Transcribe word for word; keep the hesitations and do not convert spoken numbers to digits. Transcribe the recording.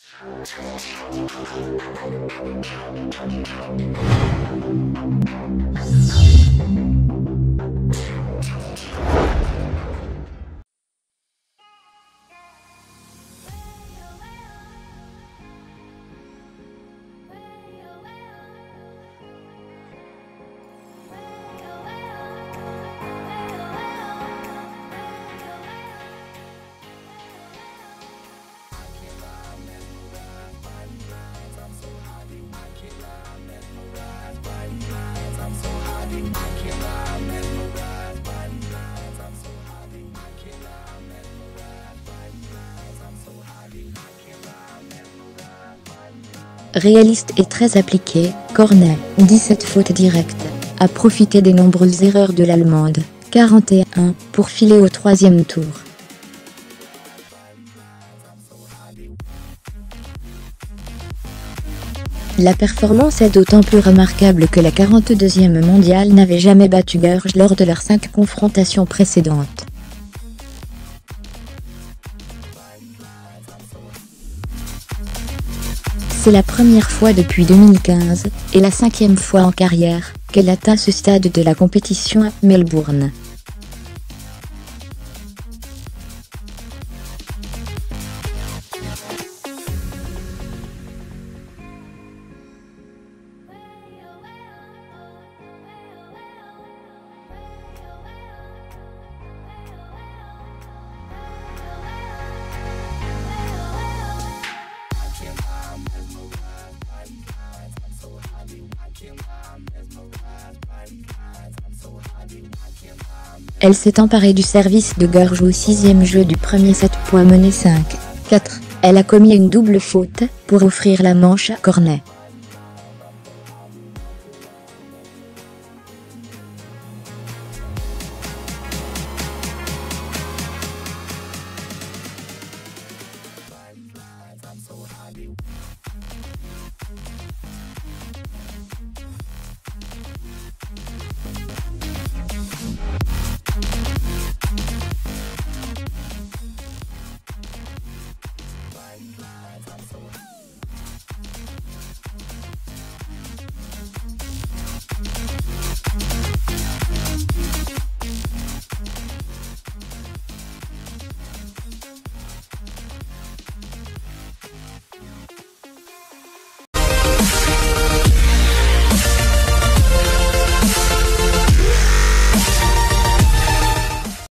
Réaliste et très appliqué, Cornet, dix-sept fautes directes, a profité des nombreuses erreurs de l'Allemande, quarante et un, pour filer au troisième tour. La performance est d'autant plus remarquable que la quarante-deuxième mondiale n'avait jamais battu Gerges lors de leurs cinq confrontations précédentes. C'est la première fois depuis deux mille quinze, et la cinquième fois en carrière, qu'elle atteint ce stade de la compétition à Melbourne. Elle s'est emparée du service de Gerges au sixième jeu du premier set. Mené cinq quatre, elle a commis une double faute pour offrir la manche à Cornet.